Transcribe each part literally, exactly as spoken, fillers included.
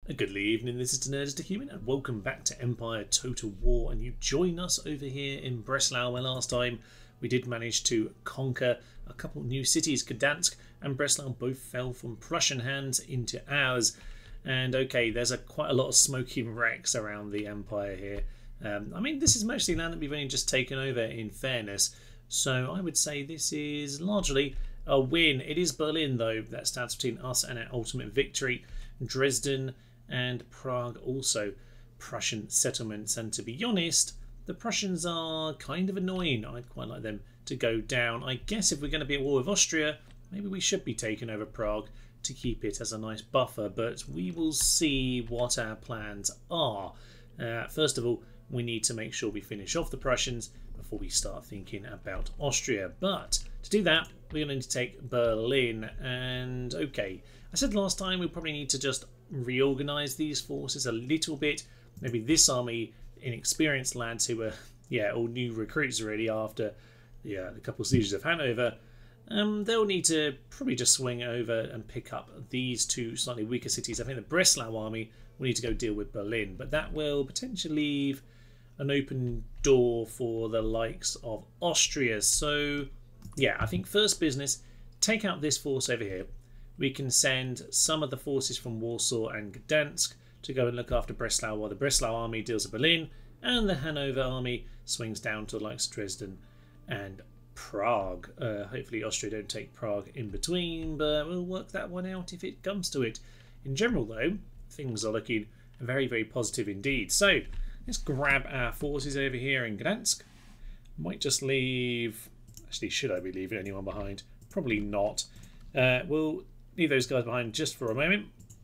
Good evening, this is Nerdist Human, and welcome back to Empire Total War. And you join us over here in Breslau, where last time we did manage to conquer a couple new cities. Gdansk and Breslau both fell from Prussian hands into ours. And okay, there's a quite a lot of smoking wrecks around the Empire here. Um, I mean, this is mostly land that we've only just taken over, in fairness. So I would say this is largely a win. It is Berlin, though, that stands between us and our ultimate victory. Dresden and Prague also Prussian settlements, and to be honest, the Prussians are kind of annoying. I'd quite like them to go down. I guess if we're going to be at war with Austria, maybe we should be taking over Prague to keep it as a nice buffer, but we will see what our plans are. Uh, first of all, we need to make sure we finish off the Prussians before we start thinking about Austria. But to do that, we're going to take Berlin. And okay, I said last time we probably need to just reorganize these forces a little bit. Maybe this army, inexperienced lads who were, yeah, all new recruits really after yeah, the couple of sieges of Hanover, um, they'll need to probably just swing over and pick up these two slightly weaker cities. I think the Breslau army will need to go deal with Berlin, but that will potentially leave an open door for the likes of Austria. So yeah, I think first business, take out this force over here. We can send some of the forces from Warsaw and Gdansk to go and look after Breslau, while the Breslau army deals with Berlin, and the Hanover army swings down to the likes of Dresden and Prague. Uh, hopefully Austria don't take Prague in between, but we'll work that one out if it comes to it. In general, though, things are looking very, very positive indeed. So let's grab our forces over here in Gdansk. Might just leave... Actually, should I be leaving anyone behind? Probably not. Uh, we'll leave those guys behind just for a moment.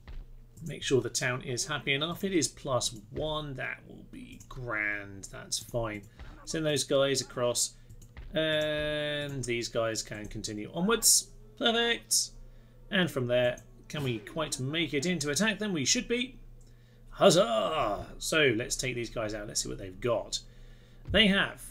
Make sure the town is happy enough. It is plus one. That will be grand. That's fine. Send those guys across. And these guys can continue onwards. Perfect. And from there, can we quite make it in to attack them? We should be. Huzzah! So let's take these guys out. Let's see what they've got. They have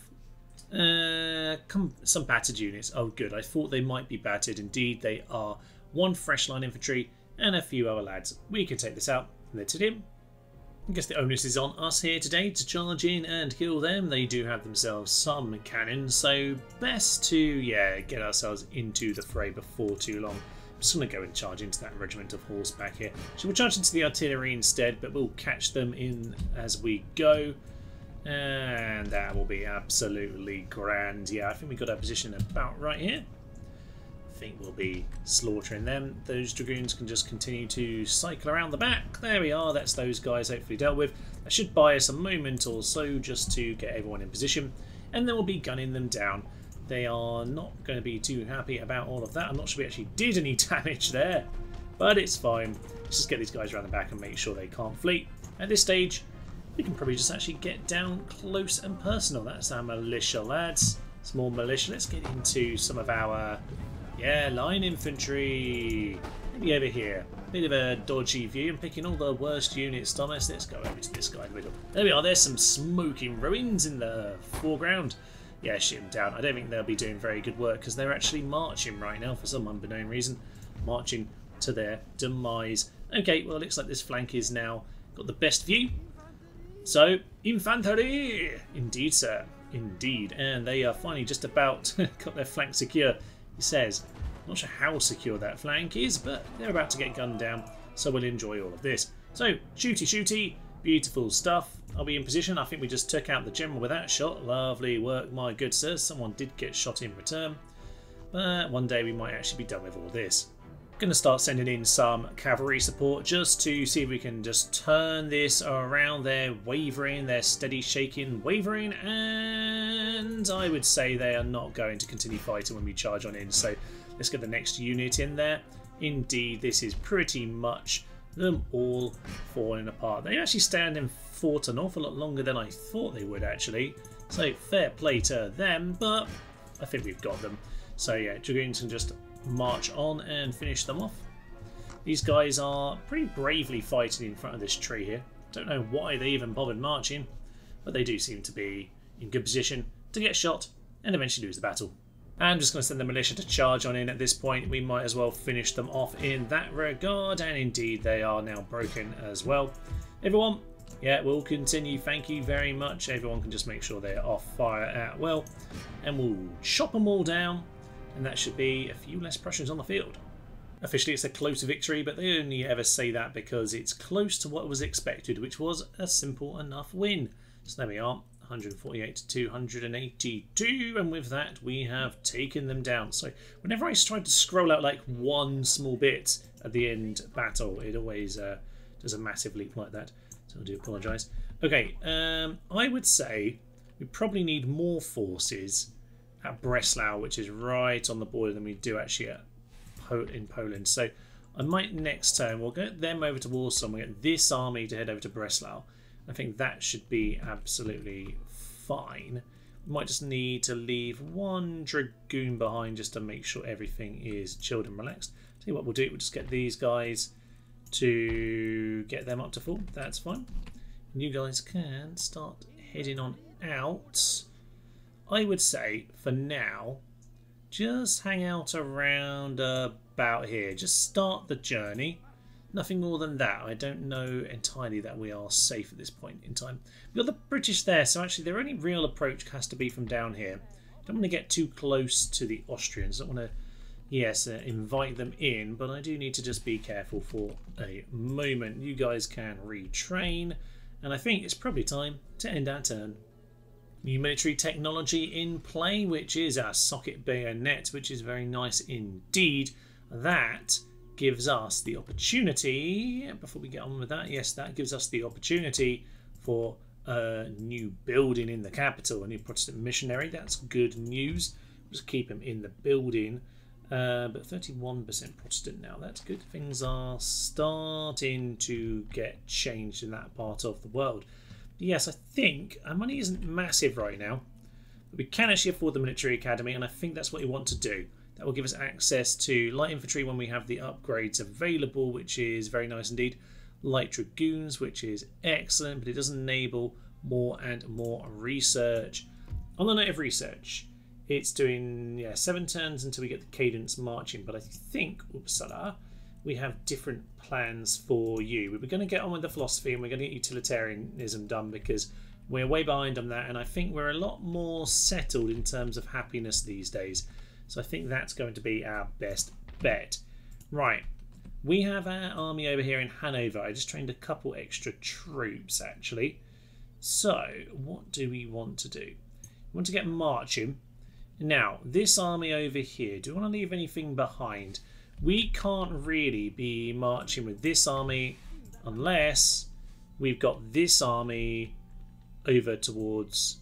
uh, some battered units. Oh, good. I thought they might be battered. Indeed, they are. One fresh line infantry and a few other lads. We can take this out. Let it in. I guess the onus is on us here today to charge in and kill them. They do have themselves some cannons, so best to, yeah, get ourselves into the fray before too long. I'm just going to go and charge into that regiment of horseback here. So we'll charge into the artillery instead, but we'll catch them in as we go. And that will be absolutely grand. Yeah, I think we got our position about right here. I think we'll be slaughtering them. Those dragoons can just continue to cycle around the back. There we are. That's those guys hopefully dealt with. That should buy us a moment or so just to get everyone in position. And then we'll be gunning them down. They are not going to be too happy about all of that. I'm not sure we actually did any damage there. But it's fine. Let's just get these guys around the back and make sure they can't flee. At this stage, we can probably just actually get down close and personal. That's our militia, lads. Small militia. Let's get into some of our... Yeah, line infantry. Maybe over here. Bit of a dodgy view. I'm picking all the worst units, Thomas. Let's go over to this guy in the middle. There we are. There's some smoking ruins in the foreground. Yeah, shoot them down. I don't think they'll be doing very good work because they're actually marching right now for some unbeknown reason. Marching to their demise. Okay, well, it looks like this flank is now got the best view. So, infantry! Indeed, sir. Indeed. And they are finally just about got their flank secure. He says, not sure how secure that flank is, but they're about to get gunned down, so we'll enjoy all of this. So, shooty shooty, beautiful stuff. Are we in position? I think we just took out the general with that shot. Lovely work, my good sir. Someone did get shot in return, but one day we might actually be done with all this. Going to start sending in some cavalry support just to see if we can just turn this around. They're wavering, they're steady shaking, wavering, and I would say they are not going to continue fighting when we charge on in. So let's get the next unit in there. Indeed, this is pretty much them all falling apart. They actually stand and fought an awful lot longer than I thought they would actually. So fair play to them, but I think we've got them. So yeah, dragoons can just march on and finish them off. These guys are pretty bravely fighting in front of this tree here. Don't know why they even bothered marching, but they do seem to be in good position to get shot and eventually lose the battle. I'm just going to send the militia to charge on in at this point. We might as well finish them off in that regard, and indeed they are now broken as well. Everyone, yeah, we'll continue. Thank you very much. Everyone can just make sure they're off fire at will, and we'll chop them all down, and that should be a few less Prussians on the field. Officially it's a close victory, but they only ever say that because it's close to what was expected, which was a simple enough win. So there we are, one hundred forty-eight to two hundred eighty-two, and with that we have taken them down. So whenever I try to scroll out like one small bit at the end battle, it always uh, does a massive leap like that, so I do apologise. Okay, um, I would say we probably need more forces at Breslau, which is right on the border, than we do actually at in Poland. So I might next turn we'll get them over to Warsaw and we'll get this army to head over to Breslau. I think that should be absolutely fine. We might just need to leave one dragoon behind just to make sure everything is chilled and relaxed. See what we'll do, we'll just get these guys to get them up to full. That's fine. And you guys can start heading on out. I would say for now just hang out around uh, about here. Just start the journey. Nothing more than that. I don't know entirely that we are safe at this point in time. We've got the British there, so actually their only real approach has to be from down here. Don't want to get too close to the Austrians. Don't want to, yes, uh, invite them in, but I do need to just be careful for a moment. You guys can retrain, and I think it's probably time to end our turn. New military technology in play, which is our socket bayonet, which is very nice indeed. That gives us the opportunity, before we get on with that, yes, that gives us the opportunity for a new building in the capital, a new Protestant missionary. That's good news. Just keep him in the building. Uh, but thirty-one percent Protestant now, that's good. Things are starting to get changed in that part of the world. Yes, I think our money isn't massive right now, but we can actually afford the military academy, and I think that's what we want to do. That will give us access to light infantry when we have the upgrades available, which is very nice indeed. Light dragoons, which is excellent, but it does enable more and more research. On the note of research, it's doing yeah seven turns until we get the cadence marching, but I think, Uppsala, we have different plans for you. We're going to get on with the philosophy and we're going to get utilitarianism done because we're way behind on that, and I think we're a lot more settled in terms of happiness these days. So I think that's going to be our best bet. Right, we have our army over here in Hanover. I just trained a couple extra troops actually. So what do we want to do? We want to get marching. Now, this army over here, do we want to leave anything behind? We can't really be marching with this army unless we've got this army over towards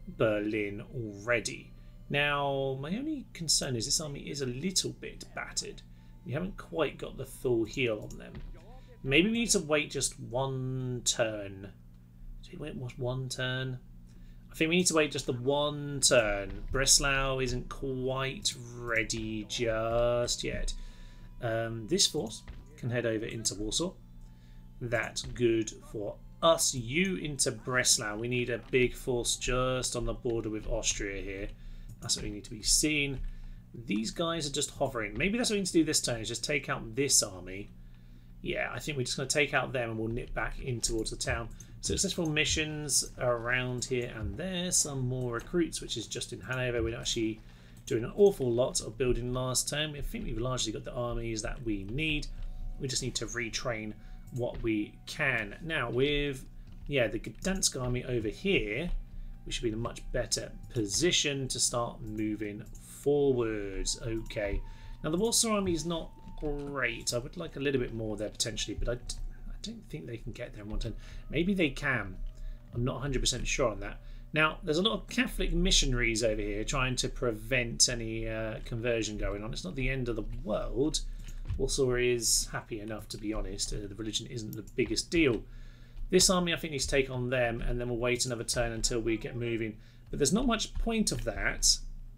Berlin already. Now, my only concern is this army is a little bit battered. We haven't quite got the full heal on them. Maybe we need to wait just one turn. Did we wait what, one turn? I think we need to wait just the one turn. Breslau isn't quite ready just yet. Um, this force can head over into Warsaw. That's good for us. You into Breslau. We need a big force just on the border with Austria here. That's what we need to be seeing. These guys are just hovering. Maybe that's what we need to do this turn, is just take out this army. Yeah, I think we're just going to take out them and we'll nip back in towards the town. Successful missions around here and there. Some more recruits, which is just in Hanover. We're actually doing an awful lot of building last term. I think we've largely got the armies that we need. We just need to retrain what we can. Now with yeah the Gdansk army over here, we should be in a much better position to start moving forwards. Okay, now the Warsaw army is not great. I would like a little bit more there potentially, but I, I don't think they can get there in one turn. Maybe they can. I'm not one hundred percent sure on that. Now, there's a lot of Catholic missionaries over here trying to prevent any uh, conversion going on. It's not the end of the world. Warsaw is happy enough, to be honest. Uh, the religion isn't the biggest deal. This army, I think, needs to take on them, and then we'll wait another turn until we get moving. But there's not much point of that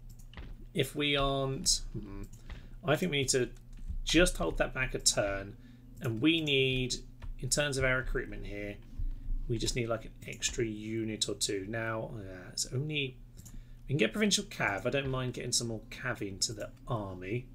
if we aren't... Hmm, I think we need to just hold that back a turn, and we need, in terms of our recruitment here, we just need like an extra unit or two. Now, uh, it's only We can get provincial cav. I don't mind getting some more cav into the army.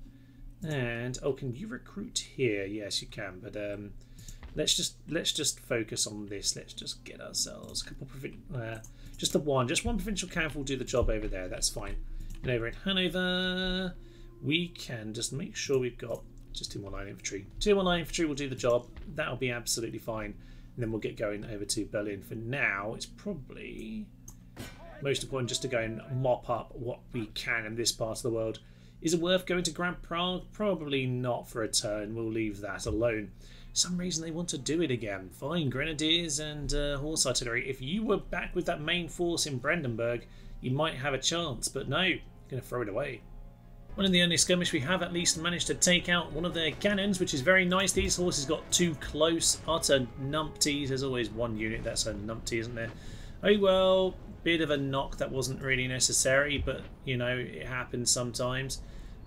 And oh, can you recruit here? Yes, you can. But um, let's just let's just focus on this. Let's just get ourselves a couple of uh, just the one, just one provincial cav will do the job over there. That's fine. And over in Hanover, we can just make sure we've got just two more line infantry. Two more line infantry will do the job. That'll be absolutely fine. And then we'll get going over to Berlin. For now, it's probably most important just to go and mop up what we can in this part of the world. Is it worth going to Grand Prague? Probably not for a turn. We'll leave that alone. For some reason they want to do it again. Fine, Grenadiers and uh, Horse Artillery. If you were back with that main force in Brandenburg, you might have a chance. But no, you're going to throw it away. Well, in the only skirmish we have at least managed to take out one of their cannons, which is very nice. These horses got too close. Utter numpties. There's always one unit that's a numpty, isn't there? Oh well, bit of a knock that wasn't really necessary, but you know, it happens sometimes.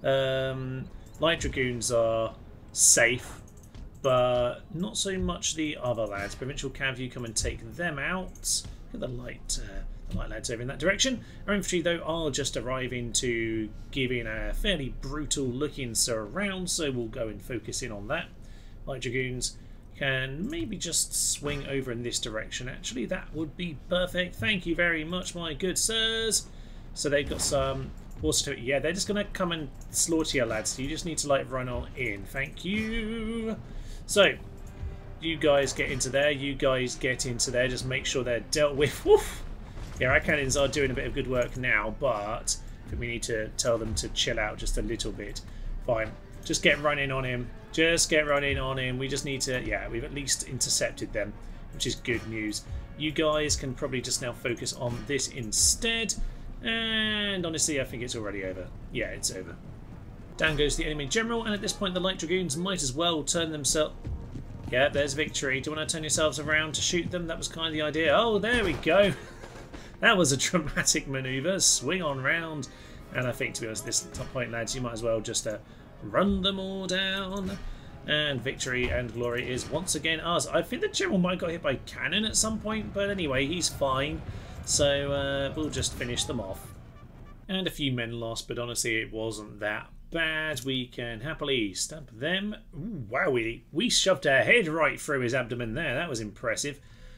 Um, Light Dragoons are safe, but not so much the other lads. Provincial Cav, you come and take them out. Look at the light, uh, the light lads over in that direction. Our infantry, though, are just arriving to give in a fairly brutal looking surround, so we'll go and focus in on that. Light Dragoons can maybe just swing over in this direction. Actually, that would be perfect. Thank you very much, my good sirs. So they've got some horse to it. Yeah, they're just going to come and slaughter you, lads. So you just need to like run on in. Thank you. So you guys get into there. You guys get into there. Just make sure they're dealt with. Woof. Yeah, our cannons are doing a bit of good work now, but I think we need to tell them to chill out just a little bit. Fine. Just get running on him. Just get running on him. We just need to, yeah, we've at least intercepted them, which is good news. You guys can probably just now focus on this instead. And honestly, I think it's already over. Yeah, it's over. Down goes the enemy general, and at this point the Light Dragoons might as well turn themselves... Yeah, there's victory. Do you want to turn yourselves around to shoot them? That was kind of the idea. Oh, there we go. That was a dramatic manoeuvre. Swing on round. And I think, to be honest, this top point, lads, you might as well just uh, run them all down. And victory and glory is once again ours. I think the general might have got hit by cannon at some point, but anyway, he's fine. So uh, we'll just finish them off. And a few men lost, but honestly, it wasn't that bad. We can happily stamp them. Ooh, wow, we, we shoved our head right through his abdomen there. That was impressive.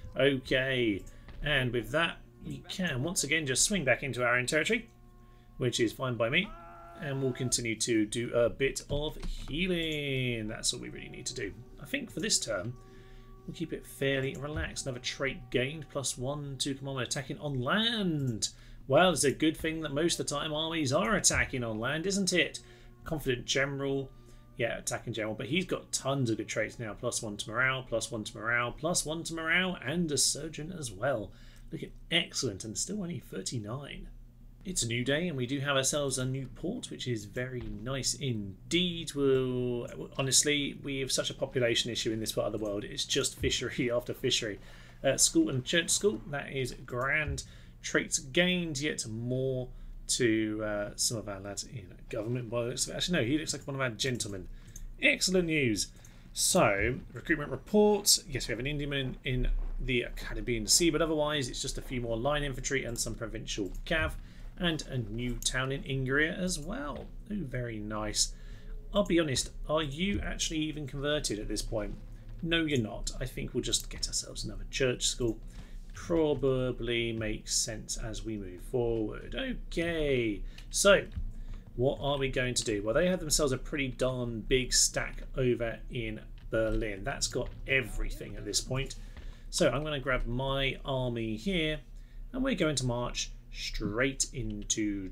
Okay, and with that, we can once again just swing back into our own territory, which is fine by me. And we'll continue to do a bit of healing. That's all we really need to do. I think for this turn, we'll keep it fairly relaxed. Another trait gained, plus one to come on attacking on land. Well, it's a good thing that most of the time armies are attacking on land, isn't it? Confident general. Yeah, attacking general. But he's got tons of good traits now. Plus one to morale, plus one to morale, plus one to morale, and a surgeon as well. Looking excellent, and still only thirty-nine. It's a new day, and we do have ourselves a new port, which is very nice indeed. We'll, honestly, we have such a population issue in this part of the world. It's just fishery after fishery. Uh, school and church school, that is grand. Traits gained, yet more to uh, some of our lads in government. By the looks of it. Actually, no, he looks like one of our gentlemen. Excellent news. So, recruitment reports. Yes, we have an Indian in the Caribbean Sea, but otherwise it's just a few more line infantry and some provincial cav. And a new town in Ingria as well. Oh, very nice. I'll be honest, are you actually even converted at this point? No, you're not. I think we'll just get ourselves another church school. Probably makes sense as we move forward. Okay, so what are we going to do? Well, they have themselves a pretty darn big stack over in Berlin. That's got everything at this point. So I'm going to grab my army here, and we're going to march straight into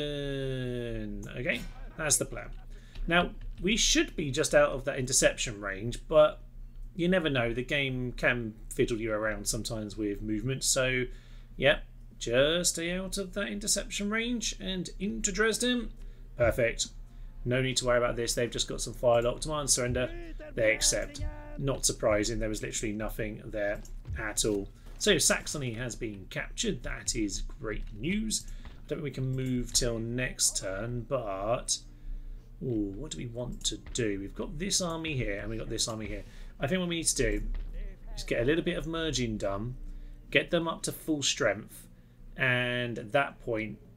Dresden. Okay, that's the plan. Now, we should be just out of that interception range, but you never know. The game can fiddle you around sometimes with movement. So, yeah, just stay out of that interception range and into Dresden. Perfect. No need to worry about this. They've just got some firelock. Demand surrender. They accept. Not surprising. There was literally nothing there at all. So Saxony has been captured. That is great news. I don't think we can move till next turn, but ooh, what do we want to do? We've got this army here and we've got this army here. I think what we need to do is get a little bit of merging done, get them up to full strength, and at that point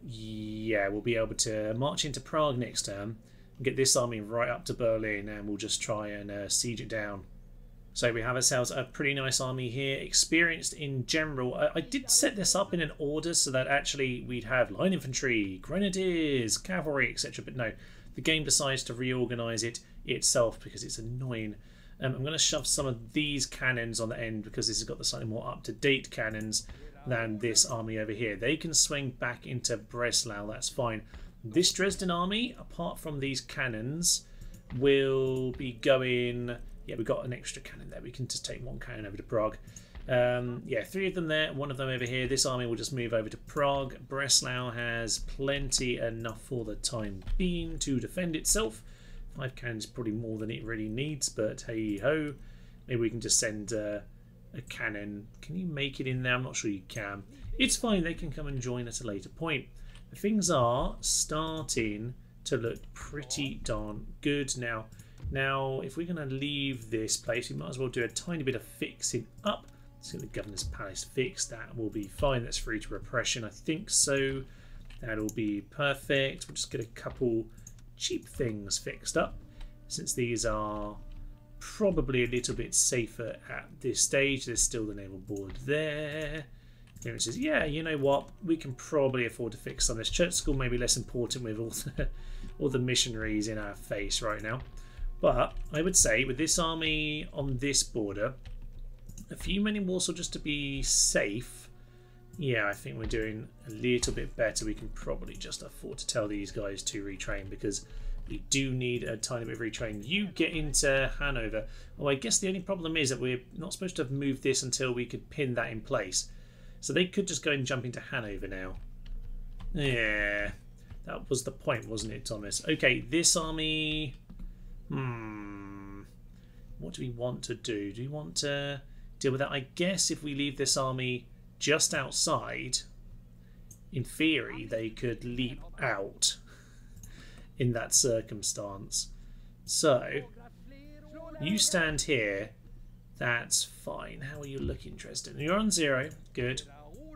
yeah, we'll be able to march into Prague next term and get this army right up to Berlin, and we'll just try and uh, siege it down. So we have ourselves a pretty nice army here, experienced in general. I, I did set this up in an order so that actually we'd have line infantry, grenadiers, cavalry, et cetera. But no, the game decides to reorganise it itself because it's annoying. Um, I'm going to shove some of these cannons on the end because this has got the slightly more up-to-date cannons than this army over here. They can swing back into Breslau, that's fine. This Dresden army, apart from these cannons, will be going... Yeah, we've got an extra cannon there. We can just take one cannon over to Prague. Um, yeah, three of them there, one of them over here. This army will just move over to Prague. Breslau has plenty enough for the time being to defend itself. Five cannons is probably more than it really needs, but hey-ho. Maybe we can just send uh, a cannon. Can you make it in there? I'm not sure you can. It's fine. They can come and join at a later point. Things are starting to look pretty darn good now. Now, if we're going to leave this place, we might as well do a tiny bit of fixing up. Let's get the Governor's Palace fixed. That will be fine. That's free to repression, I think so. That'll be perfect. We'll just get a couple cheap things fixed up, since these are probably a little bit safer at this stage. There's still the naval board there. There it says, yeah, you know what? We can probably afford to fix some of this. Church school may be less important with all the, all the missionaries in our face right now. But I would say with this army on this border, a few men in Warsaw just to be safe. Yeah, I think we're doing a little bit better. We can probably just afford to tell these guys to retrain because we do need a tiny bit of retrain. You get into Hanover. Oh, I guess the only problem is that we're not supposed to have moved this until we could pin that in place. So they could just go and jump into Hanover now. Yeah, that was the point, wasn't it, Thomas? Okay, this army... Hmm. What do we want to do? Do we want to deal with that? I guess if we leave this army just outside, in theory, they could leap out in that circumstance. So, you stand here. That's fine. How are you looking, Dresden? You're on zero. Good.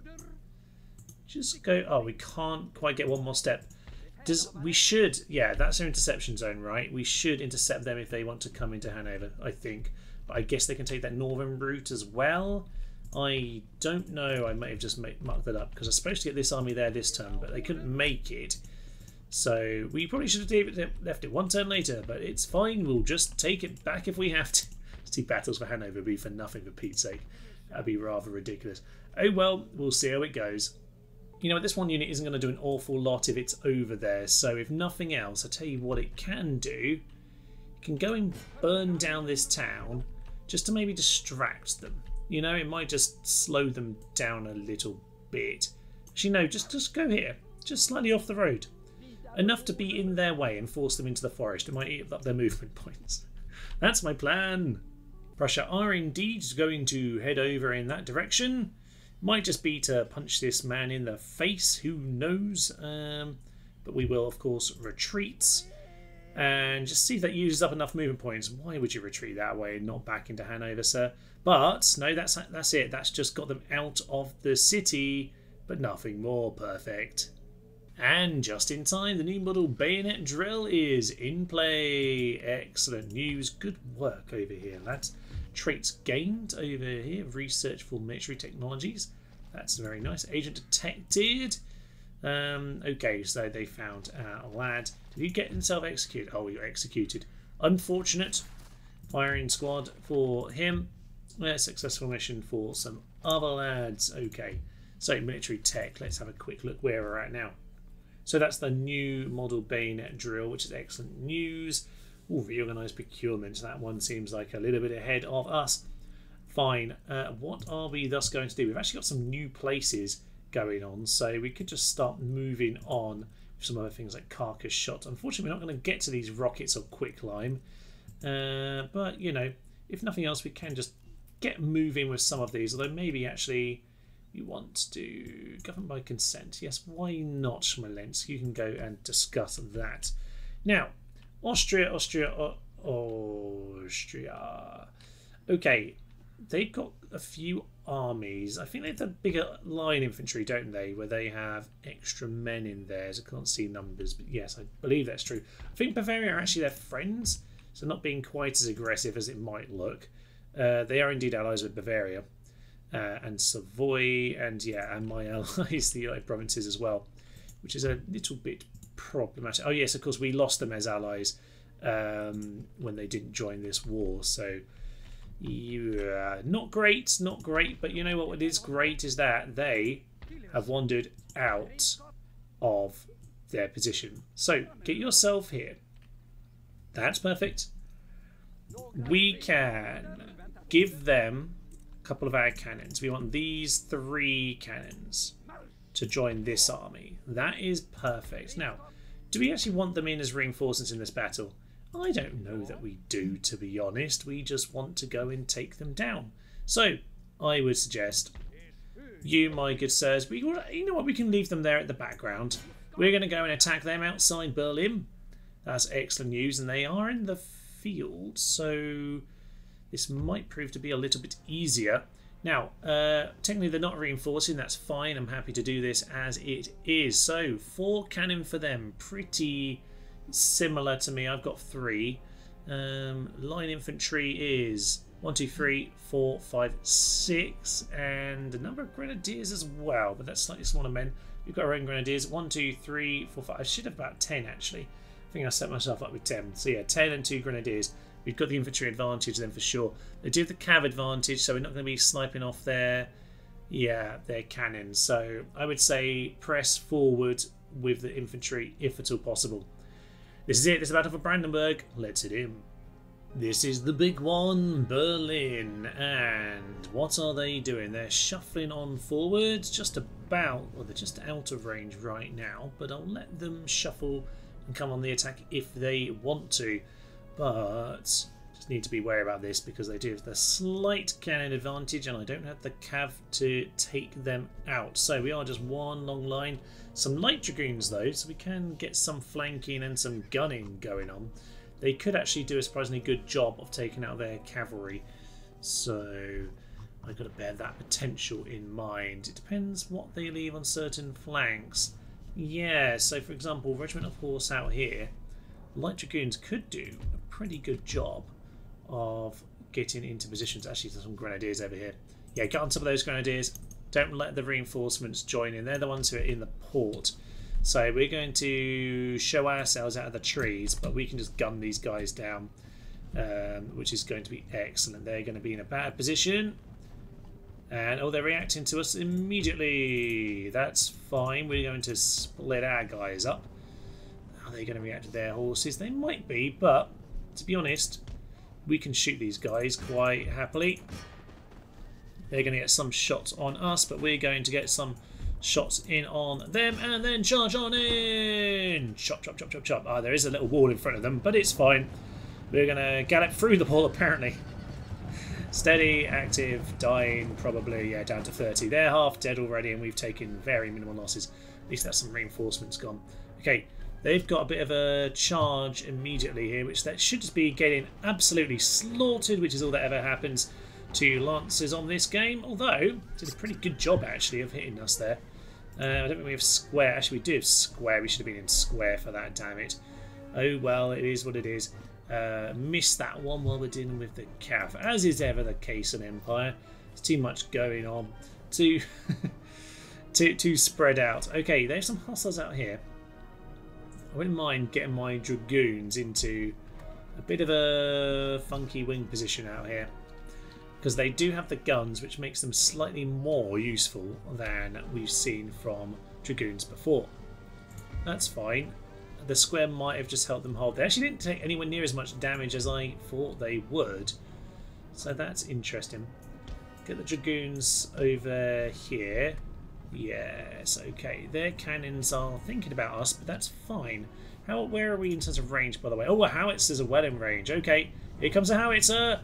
Just go... Oh, we can't quite get one more step. Does we should, yeah, that's our interception zone, right? We should intercept them if they want to come into Hanover, I think. But I guess they can take that northern route as well. I don't know. I may have just make, marked that up because I was supposed to get this army there this turn, but they couldn't make it. So we probably should have left it one turn later, but it's fine. We'll just take it back if we have to. See, battles for Hanover be for nothing, for Pete's sake. That'd be rather ridiculous. Oh well, we'll see how it goes. You know, this one unit isn't going to do an awful lot if it's over there, so if nothing else, I'll tell you what it can do. It can go and burn down this town just to maybe distract them. You know, it might just slow them down a little bit. Actually, no, just, just go here. Just slightly off the road. Enough to be in their way and force them into the forest. It might eat up their movement points. That's my plan. Prussia are indeed going to head over in that direction. Might just be to punch this man in the face, who knows. Um, but we will, of course, retreat. And just see if that uses up enough movement points. Why would you retreat that way and not back into Hanover, sir? But, no, that's that's it. That's just got them out of the city, but nothing more. Perfect. And just in time, the new model bayonet drill is in play. Excellent news. Good work over here, lads. Traits gained over here. Research for military technologies. That's very nice. Agent detected. Um, okay, so they found a lad. Did he get himself executed? Oh, you're executed. Unfortunate. Firing squad for him. A successful mission for some other lads. Okay, so military tech. Let's have a quick look where we're at now. So that's the new model bayonet drill, which is excellent news. Ooh, reorganised procurement. That one seems like a little bit ahead of us. Fine. Uh, what are we thus going to do? We've actually got some new places going on, so we could just start moving on with some other things like carcass shot. Unfortunately, we're not going to get to these rockets or quicklime. Uh, but, you know, if nothing else, we can just get moving with some of these. Although maybe actually we want to govern by consent. Yes, why not, Smolensk? You can go and discuss that. Now, Austria, Austria, Austria. Okay, they've got a few armies. I think they have the bigger line infantry, don't they? Where they have extra men in theirs. I can't see numbers, but yes, I believe that's true. I think Bavaria are actually their friends, so not being quite as aggressive as it might look. Uh, they are indeed allies with Bavaria. Uh, and Savoy, and yeah, and my allies, the United Provinces as well, which is a little bit problematic. Oh yes, of course, we lost them as allies um, when they didn't join this war, so yeah, not great, not great, but you know what, what is great is that they have wandered out of their position. So, get yourself here. That's perfect. We can give them couple of our cannons. We want these three cannons to join this army. That is perfect. Now, do we actually want them in as reinforcements in this battle? I don't know that we do, to be honest. We just want to go and take them down. So, I would suggest you, my good sirs, we, you know what, we can leave them there at the background. We're going to go and attack them outside Berlin. That's excellent news, and they are in the field, so this might prove to be a little bit easier. Now, uh, technically they're not reinforcing, that's fine. I'm happy to do this as it is. So, four cannon for them. Pretty similar to me. I've got three. Um, line infantry is one, two, three, four, five, six. And a number of grenadiers as well, but that's slightly smaller men. We've got our own grenadiers. One, two, three, four, five. I should have about ten, actually. I think I set myself up with ten. So, yeah, ten and two grenadiers. We've got the infantry advantage then for sure. They do have the cav advantage, so we're not going to be sniping off their, yeah, their cannons. So I would say press forward with the infantry if at all possible. This is it. This is the Battle for Brandenburg. Let's hit him. This is the big one, Berlin. And what are they doing? They're shuffling on forwards, just about, well, they're just out of range right now, but I'll let them shuffle and come on the attack if they want to. But just need to be wary about this because they do have the slight cannon advantage and I don't have the cav to take them out. So we are just one long line. Some light dragoons though, so we can get some flanking and some gunning going on. They could actually do a surprisingly good job of taking out their cavalry. So I've got to bear that potential in mind. It depends what they leave on certain flanks. Yeah, so for example, Regiment of Horse out here, light dragoons could do a pretty good job of getting into positions. Actually, there's some grenadiers over here. Yeah, get on top of those grenadiers. Don't let the reinforcements join in. They're the ones who are in the port. So we're going to show ourselves out of the trees, but we can just gun these guys down, um, which is going to be excellent. They're going to be in a bad position. And, oh, they're reacting to us immediately. That's fine. We're going to split our guys up. Are they going to react to their horses? They might be, but to be honest, we can shoot these guys quite happily. They're going to get some shots on us, but we're going to get some shots in on them and then charge on in. Chop, chop, chop, chop, chop. Ah, there is a little wall in front of them, but it's fine. We're going to gallop through the wall, apparently. Steady, active, dying, probably, yeah, down to thirty. They're half dead already, and we've taken very minimal losses. At least that's some reinforcements gone. Okay. They've got a bit of a charge immediately here, which that should just be getting absolutely slaughtered, which is all that ever happens to Lancers on this game. Although, did a pretty good job, actually, of hitting us there. Uh, I don't think we have square. Actually, we do have square. We should have been in square for that, damn it. Oh, well, it is what it is. Uh, missed that one while we're dealing with the cav, as is ever the case in Empire. There's too much going on to, to, to spread out. Okay, there's some hostiles out here. I wouldn't mind getting my dragoons into a bit of a funky wing position out here, because they do have the guns, which makes them slightly more useful than we've seen from dragoons before. That's fine. The square might have just helped them hold. They actually didn't take anywhere near as much damage as I thought they would, so that's interesting. Get the dragoons over here. Yes, okay. Their cannons are thinking about us, but that's fine. How? Where are we in terms of range, by the way? Oh, a howitzers are well in range. Okay, here comes a howitzer.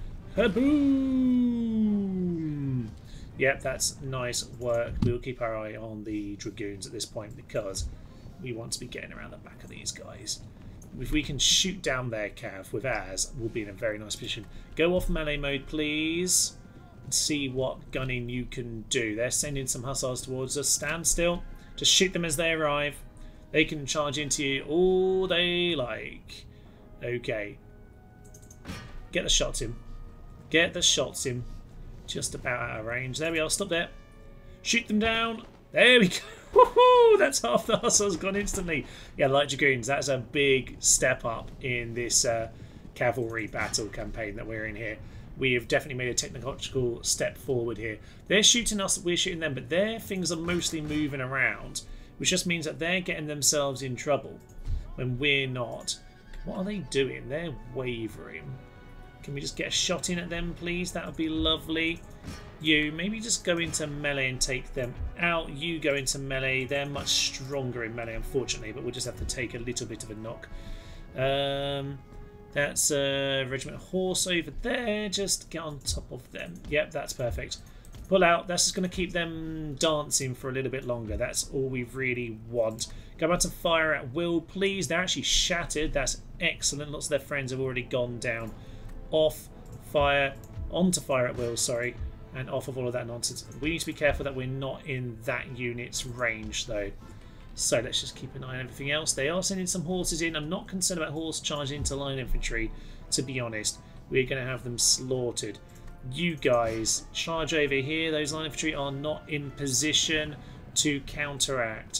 Kaboom! Yep, that's nice work. We'll keep our eye on the dragoons at this point because we want to be getting around the back of these guys. If we can shoot down their cav with ours, we'll be in a very nice position. Go off melee mode, please. see what gunning you can do. They're sending some hussars towards us. Stand still. Just shoot them as they arrive. They can charge into you all they like. Okay. Get the shots in. Get the shots in. Just about out of range. There we are. Stop there. Shoot them down. There we go. Woohoo! That's half the hussars gone instantly. Yeah, Light Dragoons. That's a big step up in this uh, cavalry battle campaign that we're in here. We have definitely made a technological step forward here. They're shooting us, we're shooting them, but their things are mostly moving around, which just means that they're getting themselves in trouble when we're not. What are they doing? They're wavering. Can we just get a shot in at them, please? That would be lovely. You, maybe just go into melee and take them out. You go into melee. They're much stronger in melee, unfortunately, but we'll just have to take a little bit of a knock. Um... That's a regiment of horse over there. Just get on top of them. Yep, that's perfect. Pull out. That's just going to keep them dancing for a little bit longer. That's all we really want. Go back to fire at will, please. They're actually shattered. That's excellent. Lots of their friends have already gone down. Off, fire, onto fire at will, sorry. And off of all of that nonsense. We need to be careful that we're not in that unit's range, though. So let's just keep an eye on everything else. They are sending some horses in. I'm not concerned about horse charging into line infantry, to be honest. We're going to have them slaughtered. You guys, charge over here. Those line infantry are not in position to counteract.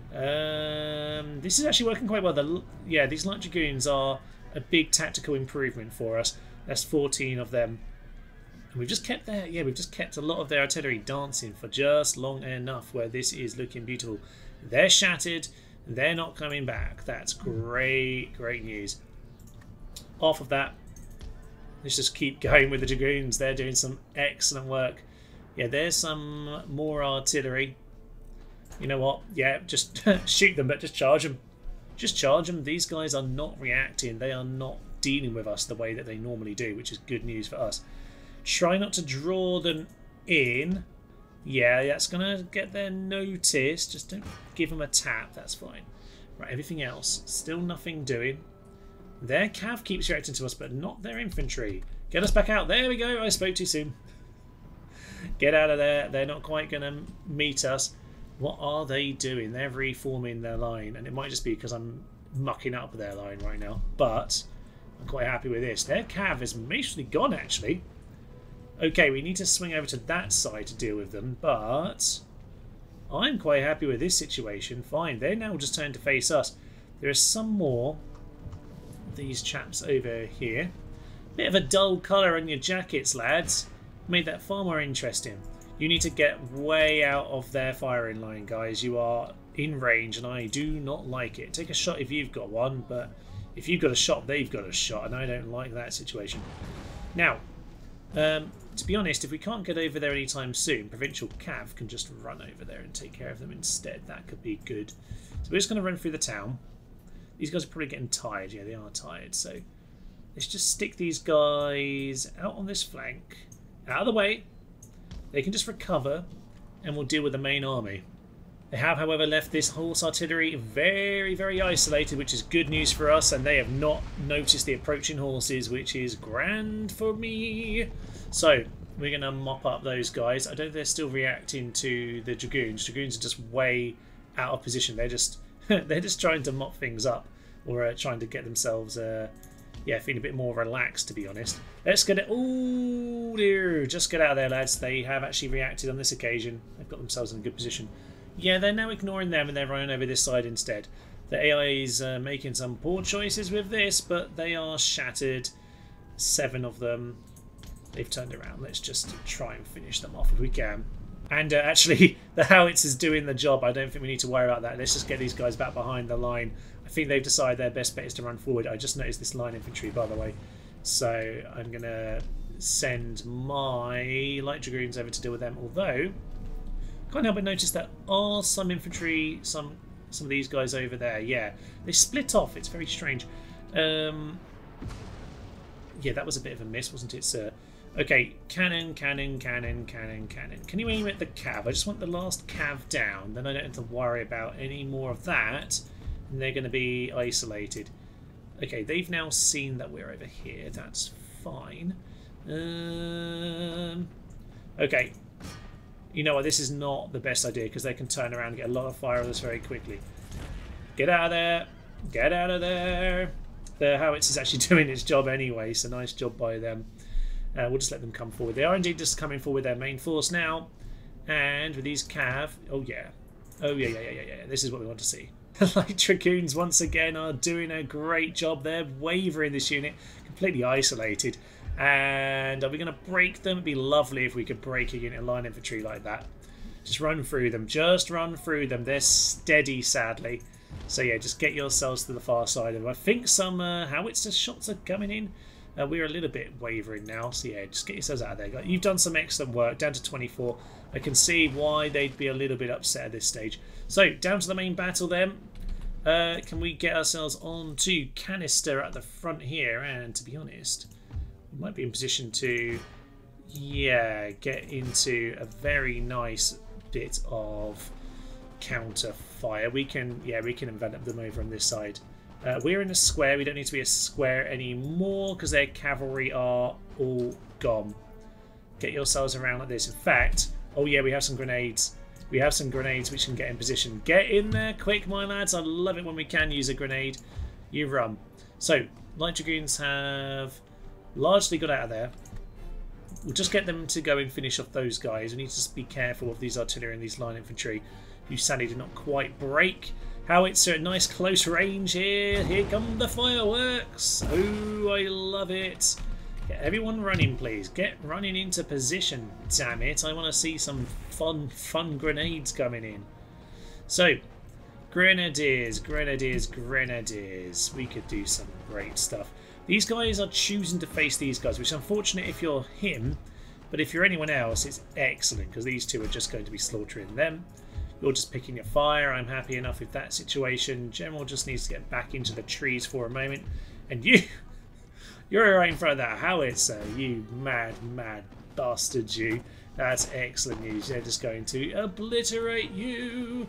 Um, this is actually working quite well. The, yeah, these Light Dragoons are a big tactical improvement for us. That's fourteen of them. And we've just kept their, yeah, we've just kept a lot of their artillery dancing for just long enough where this is looking beautiful. They're shattered. They're not coming back. That's great, great news. Off of that, let's just keep going with the Dragoons. They're doing some excellent work. Yeah, there's some more artillery. You know what? Yeah, just shoot them, but just charge them. Just charge them. These guys are not reacting. They are not dealing with us the way that they normally do, which is good news for us. Try not to draw them in. Yeah, that's going to get their notice. Just don't give them a tap. That's fine. Right, everything else. Still nothing doing. Their cav keeps reacting to us, but not their infantry. Get us back out. There we go. I spoke too soon. Get out of there. They're not quite going to meet us. What are they doing? They're reforming their line. And it might just be because I'm mucking up their line right now. But I'm quite happy with this. Their cav is mostly gone, actually. Okay, we need to swing over to that side to deal with them, but I'm quite happy with this situation. Fine, they're now just turned to face us. There are some more of these chaps over here. Bit of a dull colour on your jackets, lads. Made that far more interesting. You need to get way out of their firing line, guys. You are in range, and I do not like it. Take a shot if you've got one, but if you've got a shot, they've got a shot, and I don't like that situation. Now, um... to be honest, if we can't get over there anytime soon, Provincial Cav can just run over there and take care of them instead. That could be good. So we're just going to run through the town. These guys are probably getting tired. Yeah, they are tired. So let's just stick these guys out on this flank. Out of the way. They can just recover and we'll deal with the main army. They have, however, left this horse artillery very, very isolated, which is good news for us, and they have not noticed the approaching horses, which is grand for me. So we're going to mop up those guys. I don't think they're still reacting to the Dragoons. Dragoons are just way out of position. They're just they're just trying to mop things up, or uh, trying to get themselves, uh, yeah, feeling a bit more relaxed, to be honest. Let's get it. Oh dear, just get out of there, lads. They have actually reacted on this occasion. They've got themselves in a good position. Yeah, they're now ignoring them and they're running over this side instead. The A I is uh, making some poor choices with this, but they are shattered. Seven of them. They've turned around. Let's just try and finish them off if we can. And uh, actually, the howitz is doing the job. I don't think we need to worry about that. Let's just get these guys back behind the line. I think they've decided their best bet is to run forward. I just noticed this line infantry, by the way. So I'm going to send my Light Dragoons over to deal with them. Although, can't help but notice there are some infantry, some some of these guys over there. Yeah, they split off. It's very strange. Um, yeah, that was a bit of a miss, wasn't it, sir? Okay, cannon, cannon, cannon, cannon, cannon. Can you aim at the cav? I just want the last cav down. Then I don't have to worry about any more of that. And they're going to be isolated. Okay, they've now seen that we're over here. That's fine. Um, Okay. You know what? This is not the best idea because they can turn around and get a lot of fire on us very quickly. Get out of there. Get out of there. The howitz is actually doing its job anyway, so nice job by them. Uh, we'll just let them come forward. They are indeed just coming forward with their main force now. And with these cav... Oh, yeah. Oh, yeah, yeah, yeah, yeah, yeah. This is what we want to see. Light Dragoons, once again, are doing a great job. They're wavering this unit. Completely isolated. And are we going to break them? It'd be lovely if we could break a unit of line infantry like that. Just run through them. Just run through them. They're steady, sadly. So, yeah, just get yourselves to the far side of them. I think some uh, howitzer shots are coming in. Uh, we're a little bit wavering now, so yeah, just get yourselves out of there. You've done some excellent work, down to twenty-four. I can see why they'd be a little bit upset at this stage. So, down to the main battle then. Uh, can we get ourselves onto Canister at the front here? And to be honest, we might be in position to, yeah, get into a very nice bit of counter fire. We can, yeah, we can envelop them over on this side. Uh, we're in a square. We don't need to be a square anymore because their cavalry are all gone. Get yourselves around like this. In fact, oh yeah, we have some grenades. We have some grenades which can get in position. Get in there quick, my lads. I love it when we can use a grenade. You run. So, Light Dragoons have largely got out of there. We'll just get them to go and finish off those guys. We need to just be careful of these artillery and these line infantry, who sadly did not quite break. Howitzer at nice close range here. Here come the fireworks. Oh, I love it. Get everyone running, please. Get running into position. Damn it. I want to see some fun, fun grenades coming in. So, Grenadiers, Grenadiers, Grenadiers. We could do some great stuff. These guys are choosing to face these guys, which is unfortunate if you're him. But if you're anyone else, it's excellent because these two are just going to be slaughtering them. You're just picking your fire. I'm happy enough with that situation. General just needs to get back into the trees for a moment. And you, you're right in front of that howitzer, you mad, mad bastard, you. That's excellent news. They're just going to obliterate you.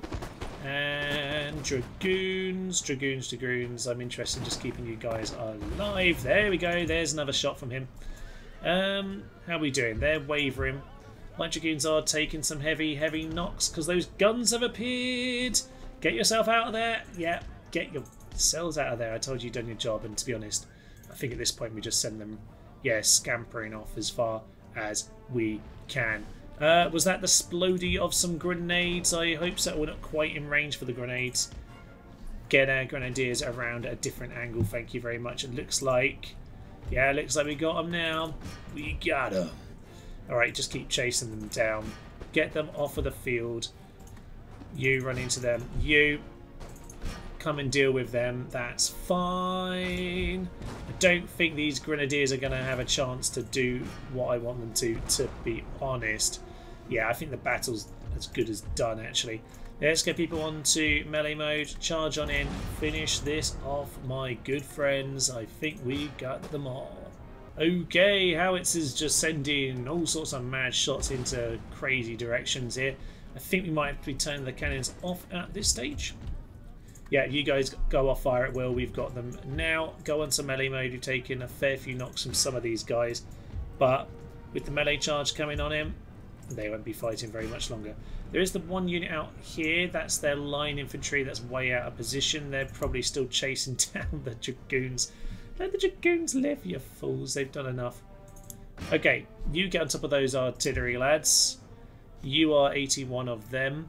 And Dragoons, Dragoons, Dragoons. I'm interested in just keeping you guys alive. There we go. There's another shot from him. Um, how are we doing? They're wavering. Light Dragoons are taking some heavy, heavy knocks because those guns have appeared. Get yourself out of there. Yeah, get yourselves out of there. I told you you'd done your job, and to be honest, I think at this point we just send them, yeah, scampering off as far as we can. Uh, was that the splodey of some grenades? I hope so. We're not quite in range for the grenades. Get our grenadiers around at a different angle. Thank you very much. It looks like, yeah, it looks like we got them now. We got them. Alright, just keep chasing them down. Get them off of the field. You run into them. You come and deal with them. That's fine. I don't think these grenadiers are going to have a chance to do what I want them to, to be honest. Yeah, I think the battle's as good as done, actually. Let's get people onto melee mode. Charge on in. Finish this off, my good friends. I think we got them all. Okay, Howitzers just sending all sorts of mad shots into crazy directions here. I think we might have to be turning the cannons off at this stage. Yeah, you guys go off fire at will. We've got them now. Go on to melee mode. You've taken a fair few knocks from some of these guys. But with the melee charge coming on him, they won't be fighting very much longer. There is the one unit out here. That's their line infantry. That's way out of position. They're probably still chasing down the Dragoons. Let the Dragoons live, you fools. They've done enough. Okay, you get on top of those artillery, lads. You are eighty-one of them.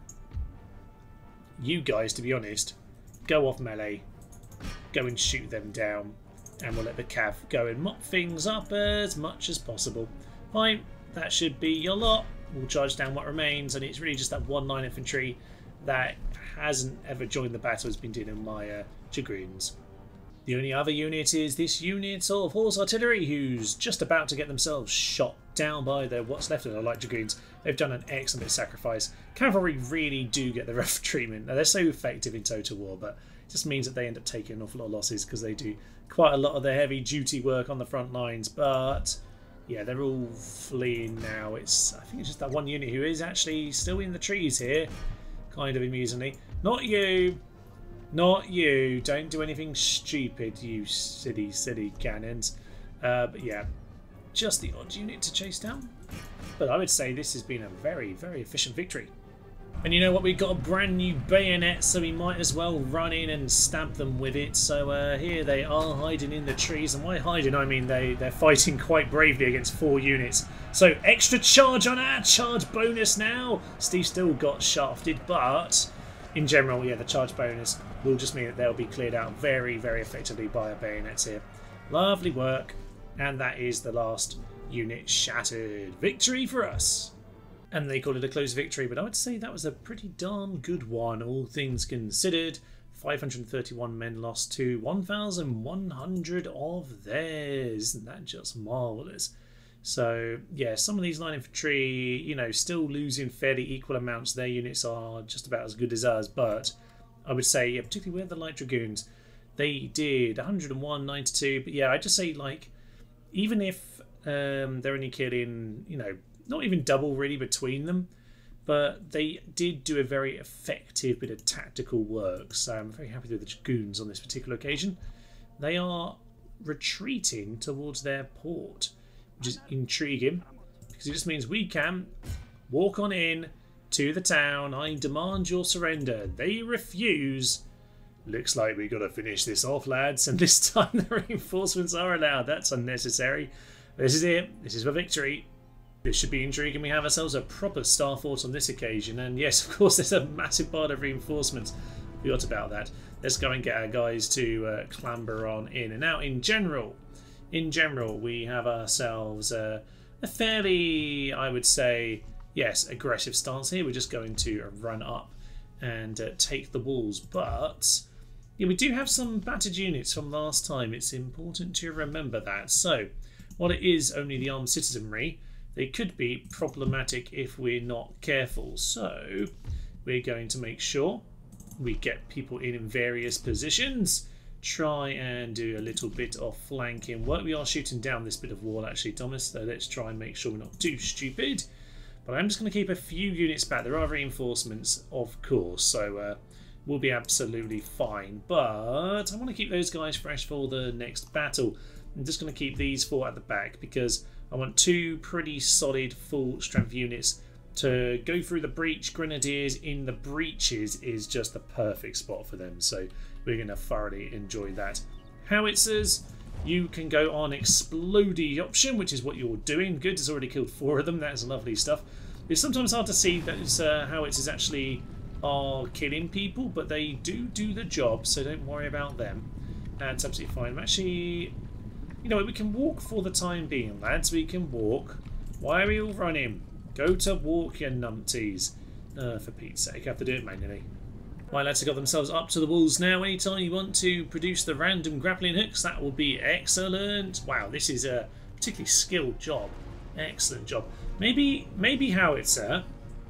You guys, to be honest, go off melee. Go and shoot them down. And we'll let the cav go and mop things up as much as possible. Fine, that should be your lot. We'll charge down what remains. And it's really just that one line infantry that hasn't ever joined the battle has been dealing with my uh, Dragoons. The only other unit is this unit of horse artillery who's just about to get themselves shot down by the what's left of the Light Dragoons. They've done an excellent bit of sacrifice. Cavalry really do get the rough treatment. Now, they're so effective in Total War, but it just means that they end up taking an awful lot of losses because they do quite a lot of their heavy duty work on the front lines. But yeah, they're all fleeing now. It's I think it's just that one unit who is actually still in the trees here, kind of amusingly. Not you. Not you. Don't do anything stupid, you silly, silly cannons. Uh, but yeah, just the odd unit to chase down. But I would say this has been a very, very efficient victory. And you know what, we've got a brand new bayonet, so we might as well run in and stab them with it. So uh, here they are hiding in the trees, and by hiding I mean they, they're fighting quite bravely against four units. So extra charge on our charge bonus now. Steve still got shafted, but in general, yeah, the charge bonus will just mean that they'll be cleared out very, very effectively by our bayonets here. Lovely work, and that is the last unit shattered. Victory for us. And they call it a close victory, but I would say that was a pretty darn good one, all things considered. five hundred thirty-one men lost to one thousand one hundred of theirs. Isn't that just marvellous? So, yeah, some of these line infantry, you know, still losing fairly equal amounts. Their units are just about as good as ours, but I would say, yeah, particularly with the Light Dragoons, they did one hundred and one, ninety-two. But yeah, I'd just say, like, even if um, they're only killing, you know, not even double really between them, but they did do a very effective bit of tactical work. So I'm very happy with the Dragoons on this particular occasion. They are retreating towards their port, which is intriguing because it just means we can walk on in to the town. I demand your surrender. They refuse. Looks like we got to finish this off, lads, and this time the reinforcements are allowed. That's unnecessary. This is it. This is the victory. This should be intriguing. We have ourselves a proper star fort on this occasion, and yes, of course, there's a massive part of reinforcements. Forgot about that. Let's go and get our guys to uh, clamber on in. And now, in general, in general, we have ourselves uh, a fairly, I would say, yes, aggressive stance here. We're just going to run up and uh, take the walls, but yeah, we do have some battered units from last time. It's important to remember that. So, while it is only the armed citizenry, they could be problematic if we're not careful. So we're going to make sure we get people in in various positions, try and do a little bit of flanking work. We are shooting down this bit of wall actually, Thomas, so let's try and make sure we're not too stupid. But I'm just going to keep a few units back. There are reinforcements, of course, so uh, we'll be absolutely fine. But I want to keep those guys fresh for the next battle. I'm just going to keep these four at the back because I want two pretty solid full strength units to go through the breach. Grenadiers in the breaches is just the perfect spot for them, so we're going to thoroughly enjoy that. Howitzers, you can go on explodey option, which is what you're doing. Good, it's already killed four of them. That's lovely stuff. It's sometimes hard to see that uh, howitzers actually are killing people, but they do do the job, so don't worry about them. That's absolutely fine. I'm actually... You know, we can walk for the time being, lads. We can walk. Why are we all running? Go to walk, you numpties. Uh, for Pete's sake, I have to do it manually. My lads have got themselves up to the walls now. Anytime you want to produce the random grappling hooks, that will be excellent. Wow, this is a particularly skilled job. Excellent job. Maybe, maybe howitzer.